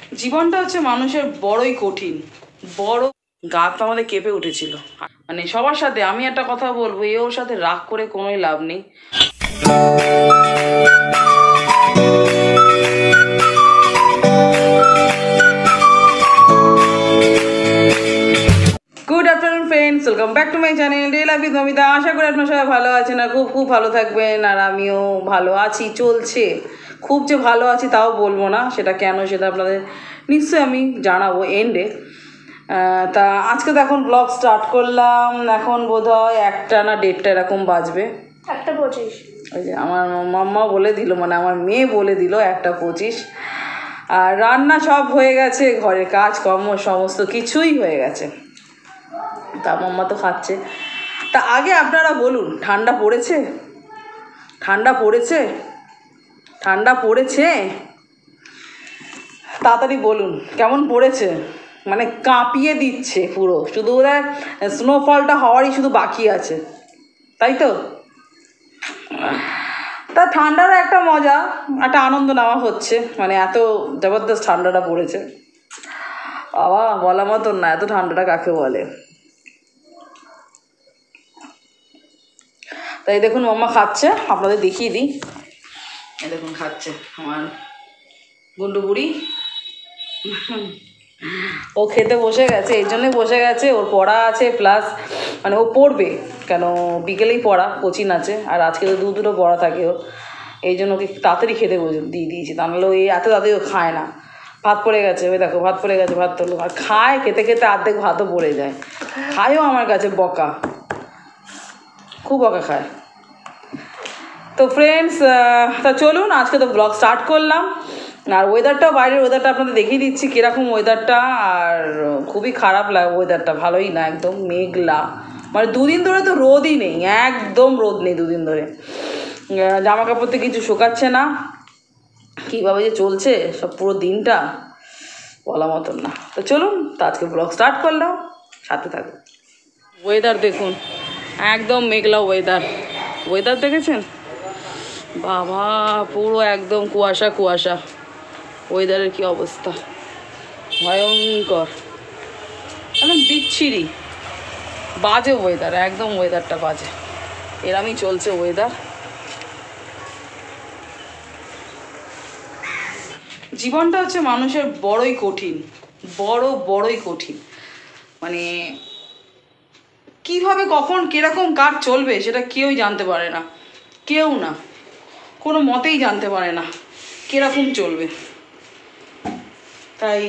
জীবনটা হচ্ছে মানুষের বড়ই কঠিন, বড় গা তো আমাদের কেঁপে উঠেছিল। মানে সবার সাথে আমি একটা কথা বলবো, এ ওর সাথে রাগ করে কোনোই লাভ নেই। Good afternoon friends, welcome back to my channel day life with Momita. আশা করি আপনারা সবাই ভালো আছেন আর খুব খুব ভালো থাকবেন। আর আমিও ভালো আছি, চলছে। খুব যে ভালো আছি তাও বলবো না, সেটা কেন সেটা আপনাদের নিশ্চয়ই আমি জানাবো এন্ডে। তা আজকে তো এখন ব্লগ স্টার্ট করলাম, এখন বোধহয় 1টা না 1:30 এরকম বাজবে। 1:25। ওই যে আমার মাম্মা বলে দিল, মানে আমার মেয়ে বলে দিল 1:25। আর রান্না সব হয়ে গেছে, ঘরের কাজকর্ম সমস্ত কিছুই হয়ে গেছে। তা মাম্মা তো খাচ্ছে। তা আগে আপনারা বলুন, ঠান্ডা পড়েছে? ঠান্ডা পড়েছে? ঠান্ডা পড়েছে? তাড়াতাড়ি বলুন কেমন পড়েছে। মানে কাঁপিয়ে দিচ্ছে পুরো, শুধু বোধহয় স্নোফলটা হওয়ারই শুধু বাকি আছে, তাই তো? তা ঠান্ডারও একটা মজা, একটা আনন্দ নেওয়া হচ্ছে, মানে এত জবরদস্ত ঠান্ডাটা পড়েছে। বাবা বলা মতন না, এত ঠান্ডাটা কাকে বলে। তাই দেখুন মাম্মা খাচ্ছে, আপনাদের দেখিয়ে দিই। এই দেখুন খাচ্ছে আমার গুন্ডু বুড়ি। ও খেতে বসে গেছে, এই জন্যই বসে গেছে, ওর পড়া আছে প্লাস মানে ও পড়বে, কেন বিকেলেই পড়া, কোচিং আছে। আর আজকে তো দুটো পড়া থাকে ও, এই জন্য ওকে তাড়াতাড়ি খেতে দিয়ে দিয়েছি। তা নাহলে ওই এত তাড়াতাড়ি ও খায় না। ভাত পড়ে গেছে, ওই দেখো ভাত পড়ে গেছে, ভাত তোলো। আর খায় খেতে খেতে অর্ধেক ভাতও পড়ে যায়। খায়ও আমার কাছে বকা, খুব বকা খায়। তো ফ্রেন্ডস, তা চলুন আজকে তো ব্লগ স্টার্ট করলাম। আর ওয়েদারটাও, বাইরের ওয়েদারটা আপনাদের দেখিয়ে দিচ্ছি কীরকম ওয়েদারটা। আর খুবই খারাপ লাগে ওয়েদারটা, ভালোই না, একদম মেঘলা। মানে দুদিন ধরে তো রোদই নেই, একদম রোদ নেই দুদিন ধরে। জামা কাপড় তো কিছু শুকাচ্ছে না, কীভাবে যে চলছে সব পুরো দিনটা বলা মতন না। তো চলুন তো আজকে ব্লগ স্টার্ট করলাম, সাথে থাকুন। ওয়েদার দেখুন, একদম মেঘলা ওয়েদার। ওয়েদার দেখেছেন? বাবা পুরো একদম কুয়াশা কুয়াশা। ওয়েদারের কি অবস্থা, ভয়ঙ্কর, একদম বিচ্ছিরি বাজে ওয়েদার, একদম ওয়েদারটা বাজে। এরমই চলছে ওয়েদার। জীবনটা হচ্ছে মানুষের বড়ই কঠিন, বড়ই কঠিন। মানে কিভাবে কখন কিরকম কার চলবে সেটা কেউই জানতে পারে না, কেউ না, কোনো মতেই জানতে পারে না কিরকম চলবে। তাই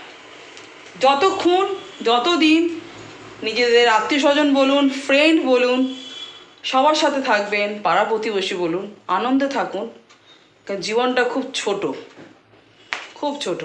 যতক্ষণ যতদিন নিজেদের আত্মীয় স্বজন বলুন, ফ্রেন্ড বলুন, সবার সাথে থাকবেন, পাড়া প্রতিবেশী বলুন, আনন্দে থাকুন। কারণ জীবনটা খুব ছোট, খুব ছোট।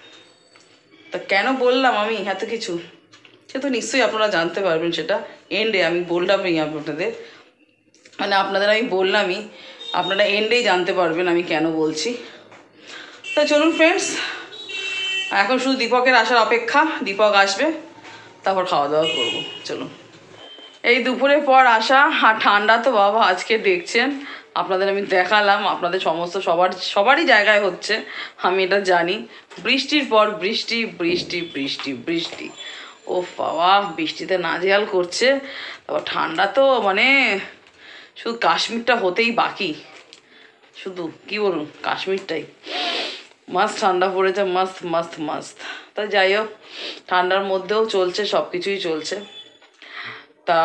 তা কেন বললাম আমি এত কিছু, সে তো নিশ্চয়ই আপনারা জানতে পারবেন, সেটা এন্ডে আমি বললামই আপনাদের। মানে আপনাদের আমি বললামই, আপনারা এন্ডেই জানতে পারবেন আমি কেন বলছি। তা চলুন ফ্রেন্ডস, এখন শুধু দীপকের আসার অপেক্ষা। দীপক আসবে, তারপর খাওয়া দাওয়া করবো। চলুন। এই দুপুরের পর আসা, আর ঠান্ডা তো বাবা আজকে দেখছেন, আপনাদের আমি দেখালাম, আপনাদের সমস্ত সবারই জায়গায় হচ্ছে, আমি এটা জানি। বৃষ্টির পর বৃষ্টি, বৃষ্টি বৃষ্টি বৃষ্টি, ও বাবা বৃষ্টিতে নাজেহাল করছে। তারপর ঠান্ডা তো মানে শুধু কাশ্মীরটা হতেই বাকি, শুধু কি বলুন কাশ্মীরটাই মাস্ত ঠান্ডা পড়েছে, মাস্ত মাস্ত মাস্ত। তা যাই হোক, ঠান্ডার মধ্যেও চলছে, সব কিছুই চলছে। তা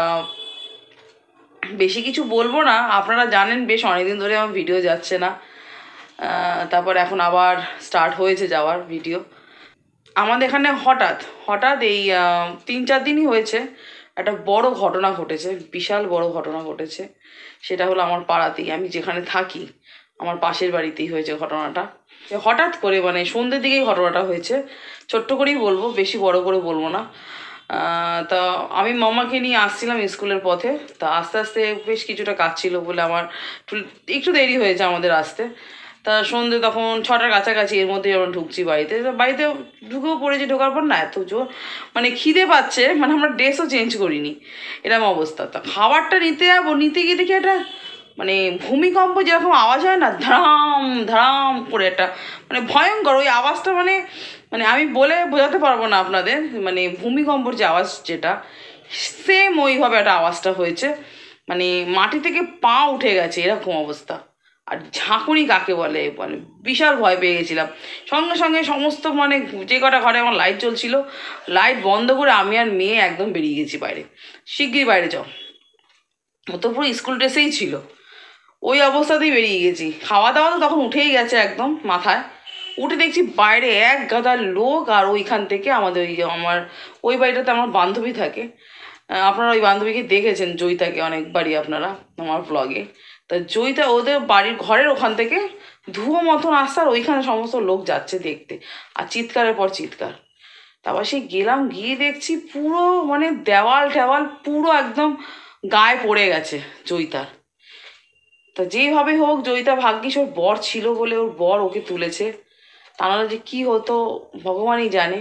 বেশি কিছু বলবো না, আপনারা জানেন বেশ অনেকদিন ধরে আমার ভিডিও যাচ্ছে না। তারপর এখন আবার স্টার্ট হয়েছে যাওয়ার ভিডিও। আমাদের এখানে হঠাৎ হঠাৎ এই 3-4 দিনই হয়েছে একটা বড় ঘটনা ঘটেছে, বিশাল বড় ঘটনা ঘটেছে। সেটা হলো আমার পাড়াতেই, আমি যেখানে থাকি আমার পাশের বাড়িতেই হয়েছে ঘটনাটা। হঠাৎ করে মানে সন্ধ্যের দিকেই ঘটনাটা হয়েছে। ছোট্ট করেই বলবো, বেশি বড় করে বলবো না। তা আমি মামাকে নিয়ে আসছিলাম স্কুলের পথে। তা আস্তে আস্তে বেশ কিছুটা কাজ ছিল বলে আমার একটু দেরি হয়েছে আমাদের আসতে। তা সন্ধ্যে তখন 6টার কাছাকাছি, এর মধ্যে যখন ঢুকছি বাড়িতে, বাড়িতে ঢুকেও পড়েছি। ঢোকার পর না এত জোর মানে খিদে পাচ্ছে, মানে আমরা ড্রেসও চেঞ্জ করিনি, এরকম অবস্থা। তা খাবারটা নিতে যাবো, নিতে গিয়ে দেখি একটা মানে ভূমিকম্প যেরকম আওয়াজ হয় না, ধারাম ধারাম করে একটা, মানে ভয়ঙ্কর ওই আওয়াজটা। মানে মানে আমি বলে বোঝাতে পারবো না আপনাদের, মানে ভূমিকম্পর যে আওয়াজ যেটা, সেম ওইভাবে একটা আওয়াজটা হয়েছে। মানে মাটি থেকে পা উঠে গেছে এরকম অবস্থা। আর ঝাঁকুনি কাকে বলে, মানে বিশাল ভয় পেয়ে গেছিলাম। সঙ্গে সঙ্গে সমস্ত মানে যে কটা ঘরে আমার লাইট জ্বলছিল, লাইট বন্ধ করে আমি আর মেয়ে একদম বেরিয়ে গেছি বাইরে, শিগগির বাইরে যাও। ও তো পুরো স্কুল ড্রেসেই ছিল, ওই অবস্থাতেই বেরিয়ে গেছি। খাওয়া দাওয়া তো তখন উঠেই গেছে একদম মাথায়। উঠে দেখছি বাইরে এক গাদা লোক, আর ওইখান থেকে আমাদের ওই যে আমার ওই বাড়িটাতে আমার বান্ধবী থাকে, আপনারা ওই বান্ধবীকে দেখেছেন জয়িতাকে অনেকবারই আপনারা আমার ব্লগে। তা জয়িতা ওদের বাড়ির ঘরের ওখান থেকে ধুয়ো মতন আসছে, আর ওইখানে সমস্ত লোক যাচ্ছে দেখতে, আর চিৎকারের পর চিৎকার। তারপর সে গেলাম, গিয়ে দেখছি পুরো মানে দেওয়াল টেওয়াল পুরো একদম গায়ে পড়ে গেছে জয়িতার। তা যেইভাবে হোক জয়িতা ভাগ্যিস ওর বর ছিল বলে ওর বর ওকে তুলেছে, তা নাহলে যে কী হতো ভগবানই জানে।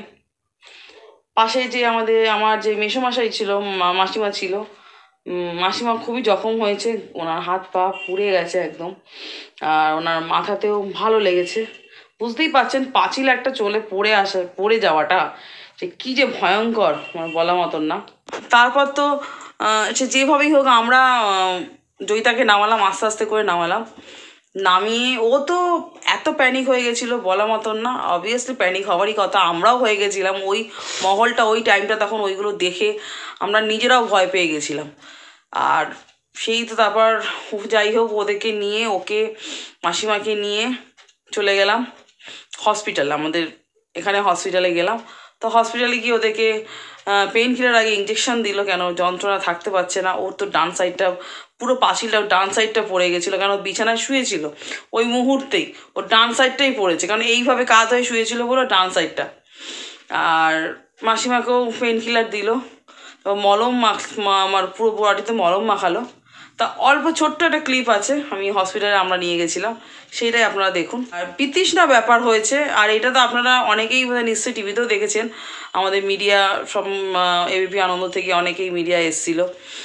পাশে যে আমার যে মেসোমশাই ছিল, মাসিমা ছিল, মাসিমা খুবই জখম হয়েছে, ওনার হাত পা পুড়ে গেছে একদম, আর ওনার মাথাতেও ভালো লেগেছে। বুঝতেই পারছেন পাঁচিল একটা চলে পড়ে যাওয়াটা যে কী যে ভয়ঙ্কর, আমার বলা মতন না। তারপর তো সে যেভাবেই হোক আমরা জয়িতাকে নামালাম, আস্তে আস্তে করে নামালাম। নামিয়ে ও তো এত প্যানিক হয়ে গেছিলো বলা মতন না। অবভিয়াসলি প্যানিক হওয়ারই কথা, আমরাও হয়ে গেছিলাম ওই মহলটা ওই টাইমটা, তখন ওইগুলো দেখে আমরা নিজেরাও ভয় পেয়ে গেছিলাম। আর সেই তো তারপর যাই হোক ওদেরকে নিয়ে, ওকে মাসিমাকে নিয়ে চলে গেলাম হসপিটালে, আমাদের এখানে হসপিটালে গেলাম। তো হসপিটালে গিয়ে ওদেরকে পেন কিলার আগে ইঞ্জেকশন দিল, কেন যন্ত্রণা থাকতে পারছে না। ওর তো ডান সাইডটা পুরো পাঁচিলটা ডান সাইডটা পড়ে গেছিলো, কেন বিছানায় শুয়েছিল ওই মুহূর্তেই ওর ডান সাইডটাই পড়েছে, কারণ এইভাবে কাত হয়ে শুয়েছিল বলে ডান সাইডটা। আর মাসিমাকেও পেন কিলার দিল, মলম আমার পুরো বডিতে মলম মাখালো। তা অল্প ছোট্ট একটা ক্লিপ আছে, আমি হসপিটালে আমরা নিয়ে গেছিলাম, সেইটাই আপনারা দেখুন। আর বিতৃষ্ণা ব্যাপার হয়েছে, আর এটা তো আপনারা অনেকেই বোধহয় নিশ্চয়ই টিভিতেও দেখেছেন, আমাদের মিডিয়া সব এবিপি আনন্দ থেকে অনেকেই মিডিয়া এসেছিলো।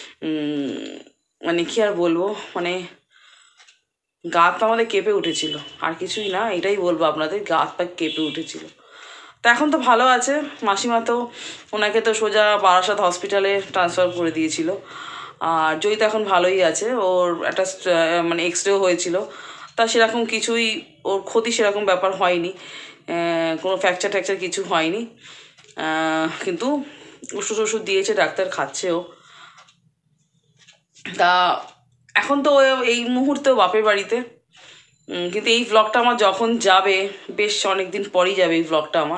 মানে কি আর বলবো, মানে গা তো আমাদের কেঁপে উঠেছিল, আর কিছুই না, এটাই বলবো আপনাদের, গা পা কেঁপে উঠেছিল। তা এখন তো ভালো আছে মাসিমা, তো ওনাকে তো সোজা বারাসাত হসপিটালে ট্রান্সফার করে দিয়েছিল। আর জয়িতা এখন ভালোই আছে, ওর একটা মানে এক্সরেও হয়েছিল, তা সেরকম কিছুই ওর ক্ষতি সেরকম ব্যাপার হয়নি, কোনো ফ্র্যাকচার ট্যাকচার কিছু হয়নি। কিন্তু ওষুধ ওষুধ দিয়েছে, ডাক্তার খাচ্ছেও। তা এখন তো এই মুহূর্তেও বাপের বাড়িতে, কিন্তু এই ভ্লগটা আমার যখন যাবে, বেশ অনেক দিন পরই যাবে এই ভ্লগটা আমার।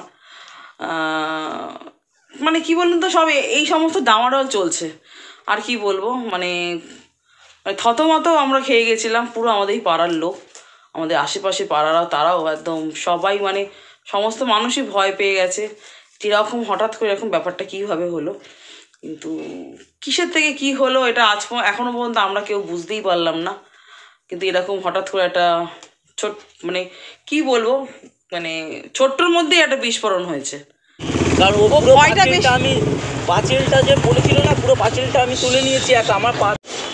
মানে কি বলুন তো, সব এই সমস্ত ডামাডোল চলছে, আর কি বলবো, মানে থতমত আমরা খেয়ে গেছিলাম পুরো আমাদের এই পাড়ার লোক, আমাদের আশেপাশে পাড়ারাও, তারাও একদম সবাই, মানে সমস্ত মানুষই ভয় পেয়ে গেছে যেরকম হঠাৎ করে এরকম ব্যাপারটা কীভাবে হলো। কিন্তু কিসের থেকে কি হলো এটা এখনও পর্যন্ত আমরা কেউ বুঝতেই পারলাম না। কিন্তু এরকম হঠাৎ করে একটা মানে কি বলবো, মানে ছোট্টর মধ্যেই একটা বিস্ফোরণ হয়েছে। কারণ ও পুরো পাঁচিলটা, আমি পাঁচিলটা যে বলেছিল না, পুরো পাঁচিলটা আমি তুলে নিয়েছি, এক আমার পা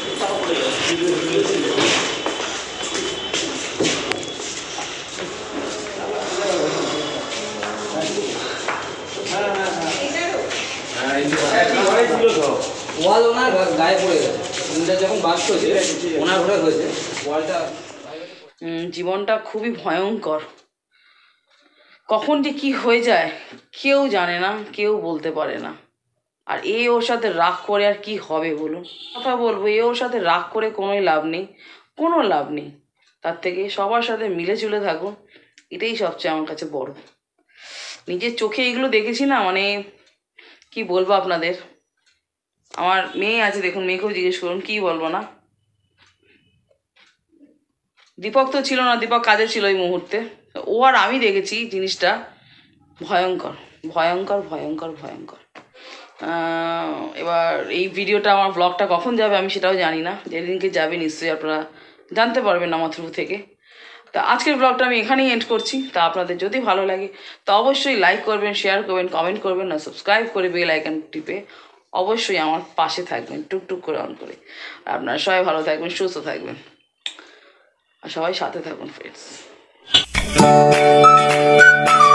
ওয়াল ওনার গায়ে পড়ে গেছে, যখন বাস হয়েছে ওনার ঘরে হয়েছে ওয়ালটা। জীবনটা খুবই ভয়ঙ্কর, কখন যে কি হয়ে যায় কেউ জানে না, কেউ বলতে পারে না। আর ওর সাথে রাগ করে আর কি হবে বলুন, কথা বলবো, ওর সাথে রাগ করে কোনোই লাভ নেই, কোনো লাভ নেই। তার থেকে সবার সাথে মিলে চলে থাকুন, এটাই সবচেয়ে আমার কাছে বড়। নিজের চোখে এগুলো দেখেছি না, মানে কি বলবো আপনাদের। আমার মেয়ে আছে, দেখুন মেয়েকেও জিজ্ঞেস করুন, কি বলবো না। দীপক তো ছিল না, দীপক কাজে ছিল এই মুহূর্তে। ও আর আমি দেখেছি জিনিসটা ভয়ঙ্কর ভয়ঙ্কর ভয়ঙ্কর ভয়ঙ্কর। এবার এই ভিডিওটা, আমার ব্লগটা কখন যাবে আমি সেটাও জানি না, যেদিনকে যাবে নিশ্চয়ই আপনারা জানতে পারবেন আমার থ্রু থেকে। তা আজকের ব্লগটা আমি এখানেই এন্ড করছি। তা আপনাদের যদি ভালো লাগে তো অবশ্যই লাইক করবেন, শেয়ার করবেন, কমেন্ট করবেন, না সাবস্ক্রাইব করে বেল আইকন টিপে অবশ্যই আমার পাশে থাকবেন, টুকটুক করে অন করে। আর আপনারা সবাই ভালো থাকবেন, সুস্থ থাকবেন, আর সবাই সাথে থাকুন ফ্রেন্ডস।